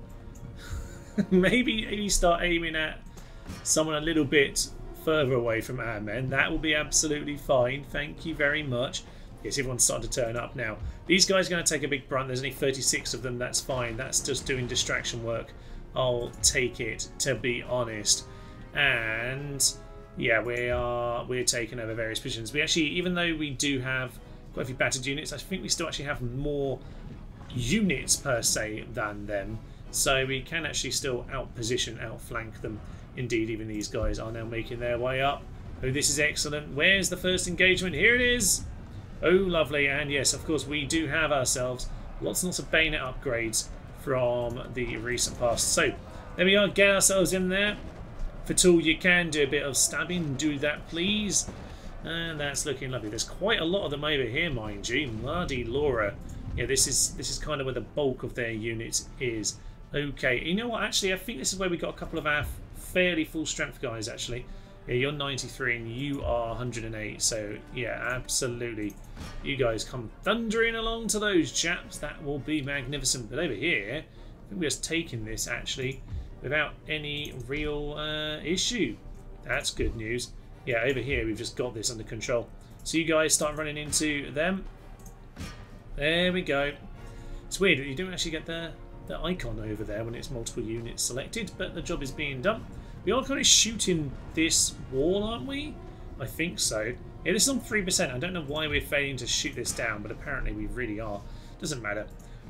maybe, maybe start aiming at someone a little bit further away from our men. That will be absolutely fine. Thank you very much. Yes, everyone's starting to turn up now. These guys are going to take a big brunt. There's only thirty-six of them. That's fine. That's just doing distraction work. I'll take it, to be honest. And yeah, we are we're taking over various positions. We actually, even though we do have quite a few battered units, I think we still actually have more units per se than them. So we can actually still out-position, outflank them. Indeed, even these guys are now making their way up. Oh, this is excellent. Where's the first engagement? Here it is. Oh, lovely. And yes, of course, we do have ourselves lots and lots of bayonet upgrades from the recent past. So, there we are. Get ourselves in there. Fatul, you can do a bit of stabbing. Do that, please. And that's looking lovely. There's quite a lot of them over here, mind you. Bloody Laura. Yeah, this is, this is kind of where the bulk of their units is. Okay, you know what? Actually, I think this is where we got a couple of our fairly full strength guys, actually. Yeah, you're ninety-three and you are one hundred and eight, so yeah, absolutely. You guys come thundering along to those chaps. That will be magnificent. But over here, I think we're just taking this, actually, without any real uh, issue. That's good news. Yeah, over here, we've just got this under control. So you guys start running into them. There we go. It's weird that you don't actually get the, the icon over there when it's multiple units selected, but the job is being done. We are kind of shooting this wall, aren't we? I think so. Yeah, this is on three percent. I don't know why we're failing to shoot this down, but apparently we really are. Doesn't matter.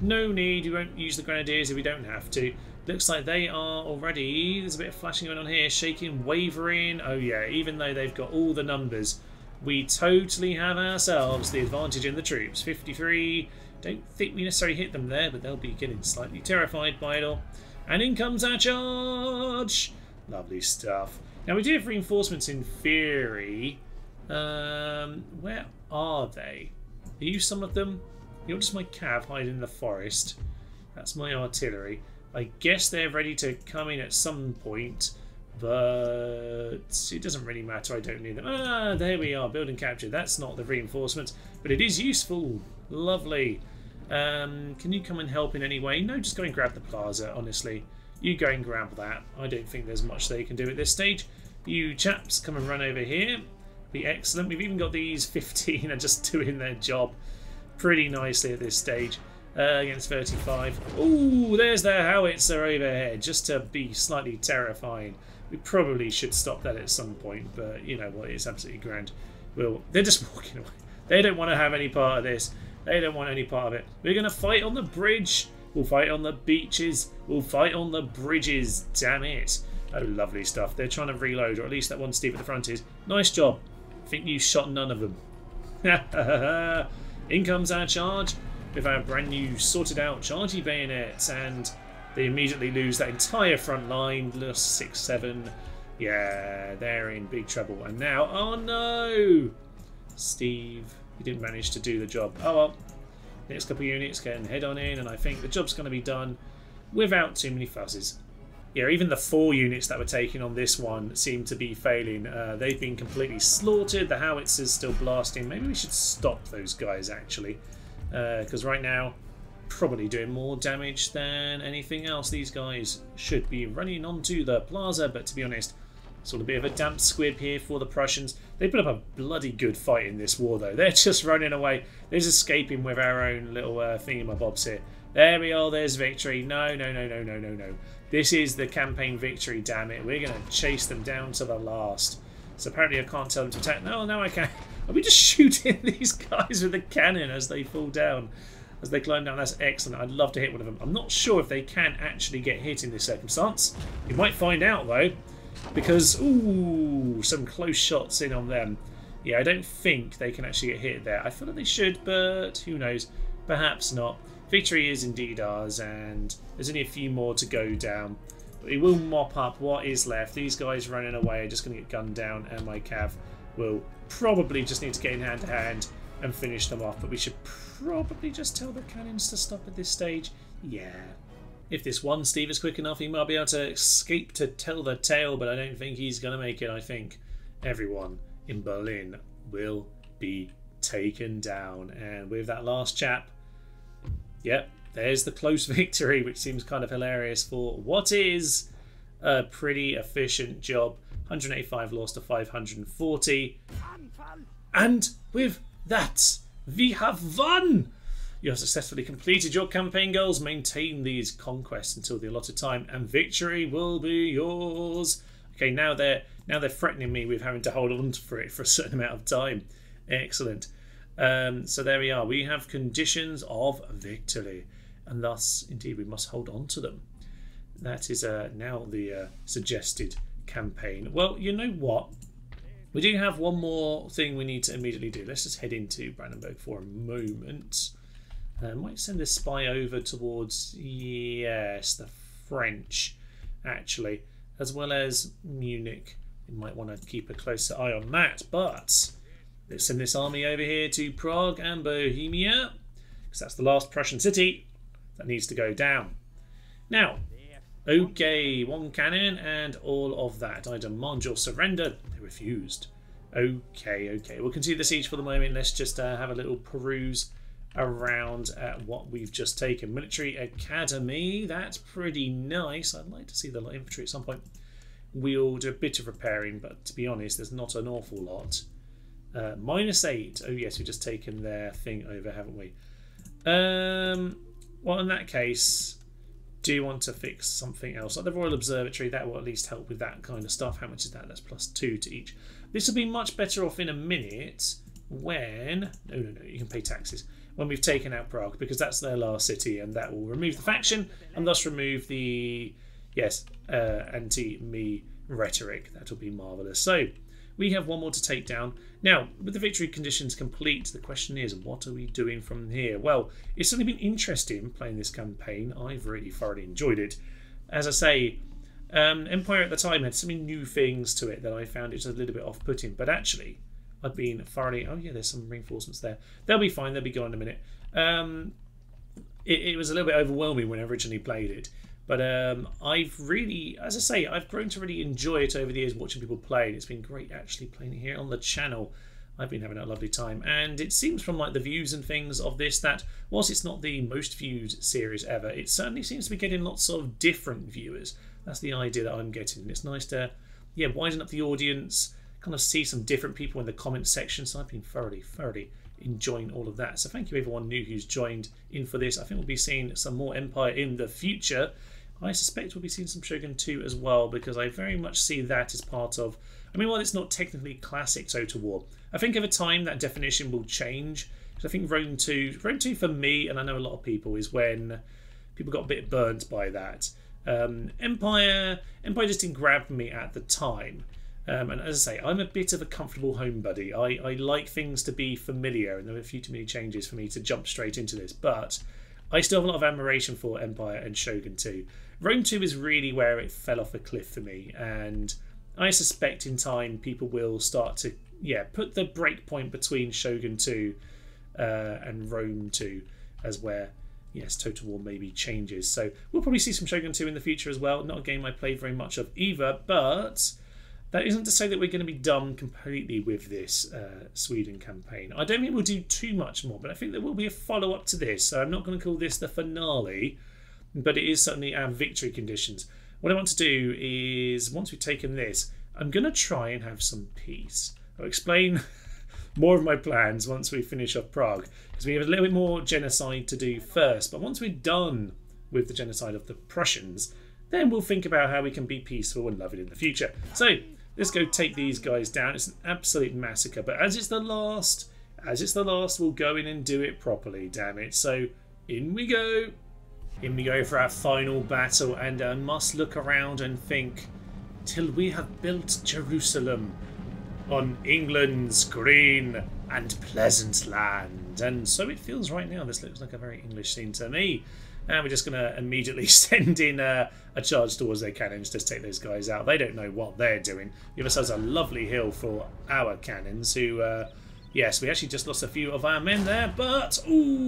No need, we won't use the grenadiers if we don't have to. Looks like they are already, there's a bit of flashing going on here, shaking, wavering. Oh yeah, even though they've got all the numbers, we totally have ourselves the advantage in the troops. fifty-three, don't think we necessarily hit them there, but they'll be getting slightly terrified by it all. And in comes our charge! Lovely stuff. Now we do have reinforcements in theory. Um, where are they? Are you some of them? You're just my cav hiding in the forest. That's my artillery. I guess they're ready to come in at some point, but it doesn't really matter. I don't need them. Ah, there we are. Build and capture. That's not the reinforcements, but it is useful. Lovely. Um, can you come and help in any way? No, just go and grab the plaza, honestly. You go and grab that. I don't think there's much they can do at this stage. You chaps, come and run over here. Be excellent. We've even got these fifteen are just doing their job pretty nicely at this stage. Uh, against thirty-five. Ooh, there's their howitzer overhead, just to be slightly terrifying. We probably should stop that at some point, but you know what, it's absolutely grand. Well, they're just walking away. They don't want to have any part of this. They don't want any part of it. We're going to fight on the bridge. We'll fight on the beaches. We'll fight on the bridges. Damn it. Oh, lovely stuff. They're trying to reload, or at least that one Steve at the front is. Nice job. I think you shot none of them. In comes our charge with our brand new sorted out chargey bayonets, and they immediately lose that entire front line. Lost six, seven. Yeah, they're in big trouble. And now, oh no! Steve, you didn't manage to do the job. Oh well. Next couple of units can head on in, and I think the job's going to be done without too many fusses. Yeah, even the four units that were taken on this one seem to be failing. Uh, they've been completely slaughtered. The howitzers still blasting. Maybe we should stop those guys, actually. Because uh, right now, probably doing more damage than anything else. These guys should be running onto the plaza, but to be honest, sort of a bit of a damp squib here for the Prussians. They put up a bloody good fight in this war, though. They're just running away. They're just escaping with our own little uh, thingamabobs here. There we are. There's victory. No, no, no, no, no, no, no. This is the campaign victory, damn it. We're going to chase them down to the last. So apparently I can't tell them to attack. No, no, I can. Are we just shooting these guys with a cannon as they fall down, as they climb down? That's excellent. I'd love to hit one of them. I'm not sure if they can actually get hit in this circumstance. We might find out, though, because, ooh, some close shots in on them. Yeah, I don't think they can actually get hit there. I feel like they should, but who knows? Perhaps not. Victory is indeed ours, and there's only a few more to go down. But we will mop up what is left. These guys running away are just going to get gunned down, and my cav will probably just need to get in hand to hand and finish them off. But we should probably just tell the cannons to stop at this stage. Yeah. If this one Steve is quick enough, he might be able to escape to tell the tale, but I don't think he's going to make it. I think everyone in Berlin will be taken down. And with that last chap, yep, there's the close victory, which seems kind of hilarious for what is a pretty efficient job. one hundred eighty-five lost to five hundred forty. And with that, we have won! You have successfully completed your campaign goals. Maintain these conquests until the allotted time, and victory will be yours. Okay, now they're now they're threatening me with having to hold on for it for a certain amount of time. Excellent. Um, so there we are. We have conditions of victory, and thus, indeed, we must hold on to them. That is uh, now the uh, suggested campaign. Well, you know what? We do have one more thing we need to immediately do. Let's just head into Brandenburg for a moment. I uh, might send this spy over towards, yes, the French, actually, as well as Munich. We might want to keep a closer eye on that, but let's send this army over here to Prague and Bohemia, because that's the last Prussian city that needs to go down. Now, okay, one cannon and all of that. I demand your surrender. They refused. Okay, okay. We'll continue the siege for the moment. Let's just uh, have a little peruse around at what we've just taken. Military Academy. That's pretty nice. I'd like to see the light infantry at some point. We'll do a bit of repairing, but to be honest, there's not an awful lot. Uh, minus eight. Oh yes, we've just taken their thing over, haven't we? Um, well, in that case, do you want to fix something else? Like the Royal Observatory, that will at least help with that kind of stuff. How much is that? That's plus two to each. This will be much better off in a minute when... No, no, no, you can pay taxes. when we've taken out Prague, because that's their last city, and that will remove the faction and thus remove the, yes, uh, anti-me rhetoric. That'll be marvellous. So we have one more to take down. Now, with the victory conditions complete, the question is, what are we doing from here? Well, it's certainly been interesting playing this campaign. I've really thoroughly enjoyed it. As I say, um, Empire at the time had so many new things to it that I found it a little bit off-putting, but actually I've been thoroughly... Oh yeah, there's some reinforcements there. They'll be fine, they'll be gone in a minute. Um, it, it was a little bit overwhelming when I originally played it, but um, I've really, as I say, I've grown to really enjoy it over the years watching people play. It's been great actually playing it here on the channel. I've been having a lovely time, and it seems from like the views and things of this that whilst it's not the most viewed series ever, it certainly seems to be getting lots of different viewers. That's the idea that I'm getting. It's nice to, yeah, widen up the audience, kind of see some different people in the comment section. So I've been thoroughly, thoroughly enjoying all of that. So thank you everyone new who's joined in for this. I think we'll be seeing some more Empire in the future. I suspect we'll be seeing some Shogun two as well, because I very much see that as part of, I mean, while it's not technically classic Total War, I think over time that definition will change. Because I think Rome two, Rome two for me, and I know a lot of people, is when people got a bit burnt by that. Um, Empire, Empire just didn't grab me at the time. Um, and as I say, I'm a bit of a comfortable homebody. I, I like things to be familiar, and there were a few too many changes for me to jump straight into this. But I still have a lot of admiration for Empire and Shogun two. Rome two is really where it fell off a cliff for me, and I suspect in time people will start to, yeah, put the break point between Shogun two uh, and Rome two as where, yes, Total War maybe changes. So we'll probably see some Shogun two in the future as well. Not a game I played very much of either, but that isn't to say that we're going to be done completely with this uh, Sweden campaign. I don't think we'll do too much more, but I think there will be a follow-up to this. So I'm not going to call this the finale, but it is certainly our victory conditions. What I want to do is, once we've taken this, I'm going to try and have some peace. I'll explain more of my plans once we finish off Prague, because we have a little bit more genocide to do first. But once we're done with the genocide of the Prussians, then we'll think about how we can be peaceful and loving in the future. So let's go take these guys down. It's an absolute massacre, but as it's the last, as it's the last, we'll go in and do it properly, damn it. So in we go. In we go for our final battle, and I must look around and think, till we have built Jerusalem on England's green and pleasant land. And so it feels right now. This looks like a very English scene to me. And we're just going to immediately send in a, a charge towards their cannons to take those guys out. They don't know what they're doing. Give ourselves a lovely hill for our cannons, who, uh, yes, we actually just lost a few of our men there, but,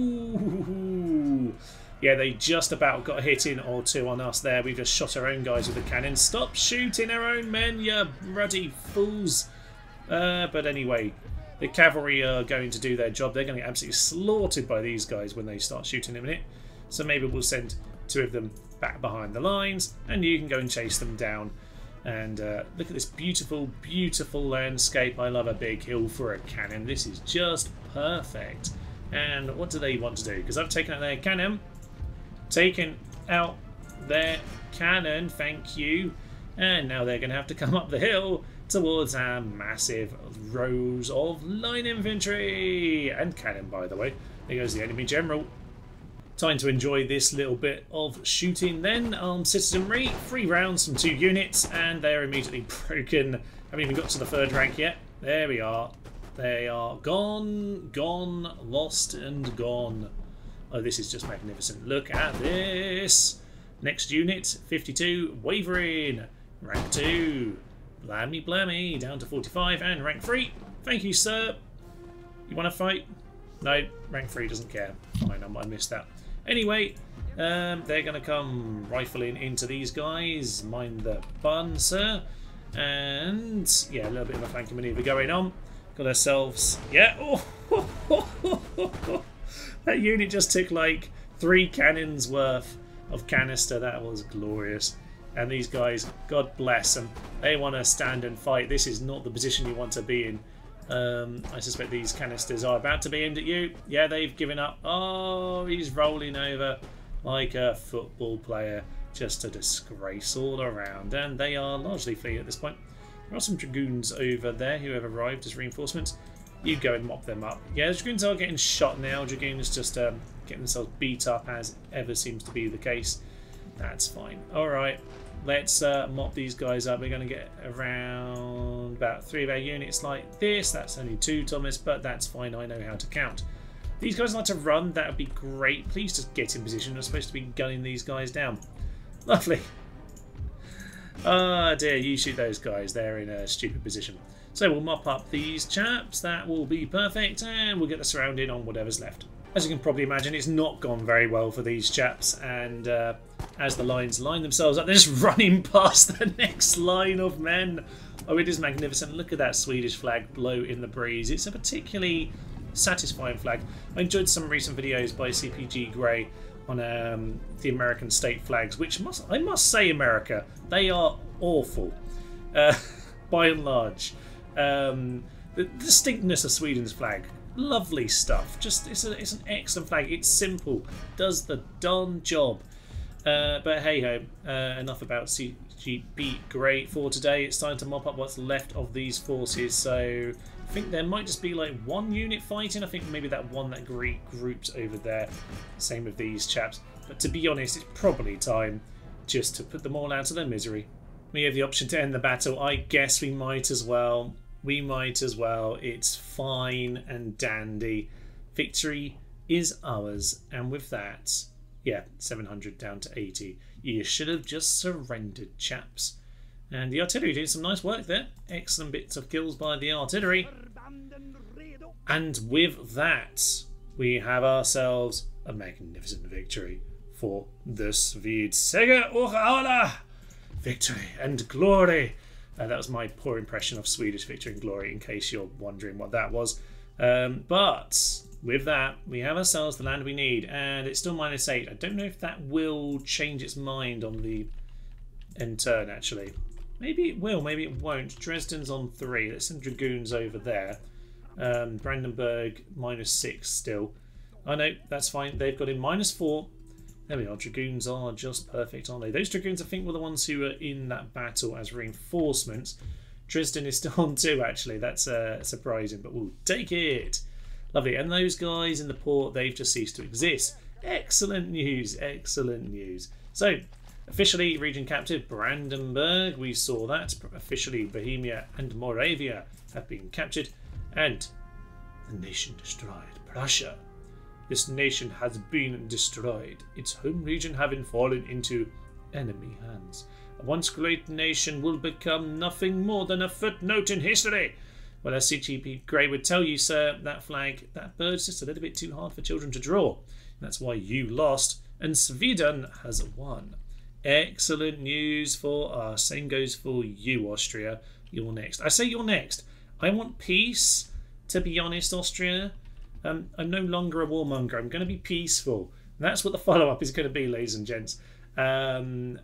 ooh, yeah, they just about got a hit in or two on us there. We've just shot our own guys with the cannons. Stop shooting our own men, you ruddy fools. Uh, but anyway, the cavalry are going to do their job. They're going to get absolutely slaughtered by these guys when they start shooting in a minute. So maybe we'll send two of them back behind the lines, and you can go and chase them down. And uh, look at this beautiful, beautiful landscape. I love a big hill for a cannon. This is just perfect. And what do they want to do? Because I've taken out their cannon. Taken out their cannon, thank you. And now they're going to have to come up the hill towards our massive rows of line infantry. And cannon, by the way. There goes the enemy general. Time to enjoy this little bit of shooting then. Armed citizenry, three rounds from two units, and they're immediately broken. Haven't even got to the third rank yet. There we are. They are gone, gone, lost and gone. Oh, this is just magnificent. Look at this. Next unit, fifty-two, wavering. Rank two. Blammy, blammy. Down to forty-five, and rank three. Thank you, sir. You want to fight? No, rank three doesn't care. Fine, I might have missed that. Anyway, um, they're going to come rifling into these guys. Mind the bun, sir. And, yeah, a little bit of a flanking manoeuvre going on. Got ourselves... Yeah. Oh, that unit just took, like, three cannons worth of canister. That was glorious. And these guys, God bless them, they want to stand and fight. This is not the position you want to be in. Um, I suspect these canisters are about to be aimed at you. Yeah, they've given up. Oh, he's rolling over like a football player. Just a disgrace all around. And they are largely fleeing at this point. There are some dragoons over there who have arrived as reinforcements. You go and mop them up. Yeah, the Dragoons are getting shot now. Dragoons just um, getting themselves beat up, as ever seems to be the case. That's fine. Alright, let's uh, mop these guys up. We're going to get around about three of our units like this. That's only two, Thomas, but that's fine. I know how to count. These guys like to run. That would be great. Please just get in position. We're supposed to be gunning these guys down. Lovely. Oh dear, you shoot those guys. They're in a stupid position. So we'll mop up these chaps. That will be perfect, and we'll get the surrounding on whatever's left. As you can probably imagine, it's not gone very well for these chaps, and uh, as the lines line themselves up, they're just running past the next line of men. Oh, it is magnificent. Look at that Swedish flag blow in the breeze. It's a particularly satisfying flag. I enjoyed some recent videos by C P G Grey on um, the American state flags, which must I must say, America, they are awful, uh, by and large. Um, the distinctness of Sweden's flag, lovely stuff. Just it's a, it's an excellent flag. It's simple, does the darn job. Uh, but hey ho, uh, enough about C G B Grey for today. It's time to mop up what's left of these forces. So I think there might just be like one unit fighting. I think maybe that one that Greek grouped over there. Same with these chaps. But to be honest, it's probably time just to put them all out of their misery. We have the option to end the battle. I guess we might as well. We might as well. It's fine and dandy. Victory is ours. And with that, yeah, seven hundred down to eighty. You should have just surrendered, chaps. And the artillery doing some nice work there. Excellent bits of kills by the artillery. And with that, we have ourselves a magnificent victory for the Swedes. Seger och alla! Victory and glory. Uh, that was my poor impression of Swedish victory and glory, in case you're wondering what that was. Um, but with that, we have ourselves the land we need, and it's still minus eight. I don't know if that will change its mind on the end turn, actually. Maybe it will, maybe it won't. Dresden's on three. Let's send Dragoons over there. Um, Brandenburg, minus six still. I know, that's fine. They've got in minus four. There we are. Dragoons are just perfect, aren't they? Those Dragoons, I think, were the ones who were in that battle as reinforcements. Dresden is still on two, actually. That's uh, surprising, but we'll take it. Lovely. And those guys in the port, they've just ceased to exist. Excellent news. Excellent news. So, officially region captured Brandenburg. We saw that. Officially Bohemia and Moravia have been captured. And the nation destroyed. Prussia. This nation has been destroyed, its home region having fallen into enemy hands. A once great nation will become nothing more than a footnote in history. Well, as C G B Grey would tell you, sir, that flag, that bird's just a little bit too hard for children to draw. That's why you lost, and Sweden has won. Excellent news for us. Same goes for you, Austria. You're next. I say you're next. I want peace, to be honest, Austria. Um, I'm no longer a warmonger. I'm going to be peaceful. And that's what the follow-up is going to be, ladies and gents. Um,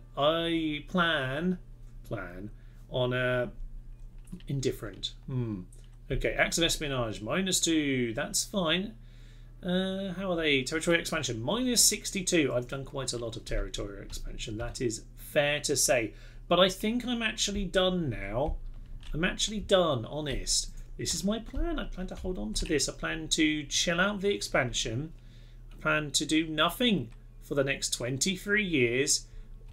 I plan plan on a indifferent. Hmm. Okay, acts of espionage minus two. That's fine. Uh, how are they? Territorial expansion minus sixty-two. I've done quite a lot of territorial expansion. That is fair to say. But I think I'm actually done now. I'm actually done. Honest. This is my plan. I plan to hold on to this. I plan to chill out the expansion. I plan to do nothing for the next twenty-three years,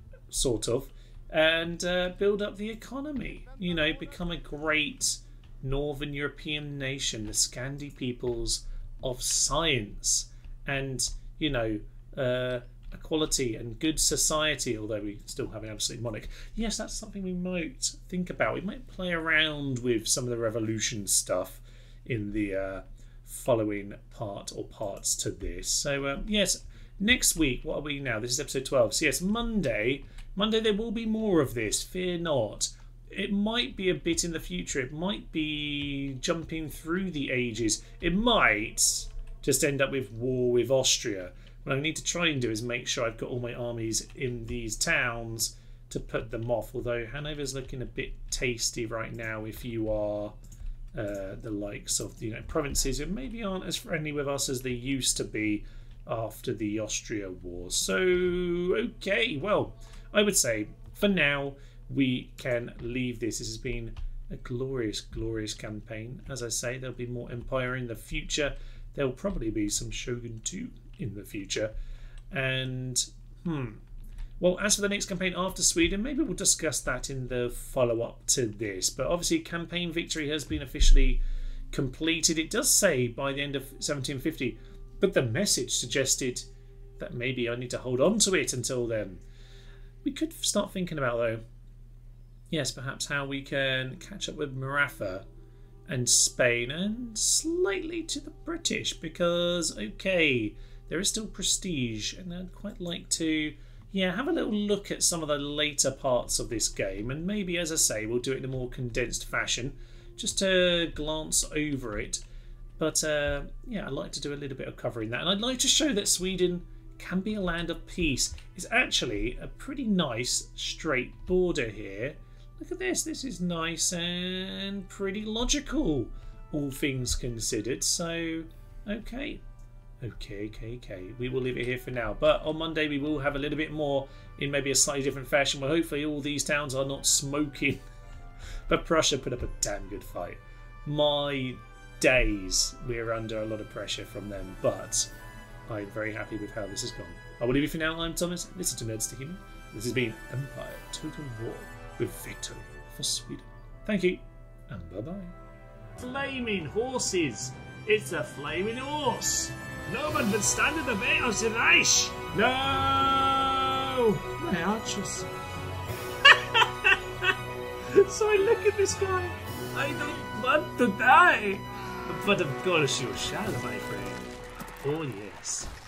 sort of, and uh, build up the economy. You know, become a great Northern European nation, the Scandi peoples of science and, you know, uh, equality and good society, although we still have an absolute monarch. Yes, that's something we might think about. We might play around with some of the revolution stuff in the uh, following part or parts to this. So, um, yes, next week, what are we now? This is episode twelve. So, yes, Monday, Monday there will be more of this. Fear not. It might be a bit in the future. It might be jumping through the ages. It might just end up with war with Austria. What I need to try and do is make sure I've got all my armies in these towns to put them off. Although Hanover's looking a bit tasty right now if you are uh, the likes of, you know, provinces who maybe aren't as friendly with us as they used to be after the Austria Wars. So, okay, well, I would say for now we can leave this. This has been a glorious, glorious campaign. As I say, there'll be more Empire in the future. There'll probably be some Shogun two in the future. And, hmm. Well, as for the next campaign after Sweden, maybe we'll discuss that in the follow-up to this. But obviously, campaign victory has been officially completed. It does say by the end of seventeen fifty, but the message suggested that maybe I need to hold on to it until then. We could start thinking about, though, yes, perhaps how we can catch up with Maratha and Spain and slightly to the British, because, okay, there is still prestige, and I'd quite like to, yeah, have a little look at some of the later parts of this game, and maybe, as I say, we'll do it in a more condensed fashion, just to glance over it. But, uh, yeah, I'd like to do a little bit of covering that, and I'd like to show that Sweden can be a land of peace. It's actually a pretty nice straight border here. Look at this, this is nice and pretty logical, all things considered. So, okay, okay, okay, okay, we will leave it here for now. But on Monday we will have a little bit more in maybe a slightly different fashion, where hopefully all these towns are not smoking. But Prussia put up a damn good fight. My days, we're under a lot of pressure from them, but I'm very happy with how this has gone. I will leave you for now. I'm Thomas, this is Nerds to Human. This has been Empire Total War, with victory for Sweden. Thank you, and bye-bye. Flaming horses! It's a flaming horse! No one can stand in the way of the Reich! No! My archers. So I look at this guy. I don't want to die. But of course you shall, my friend. Oh yes.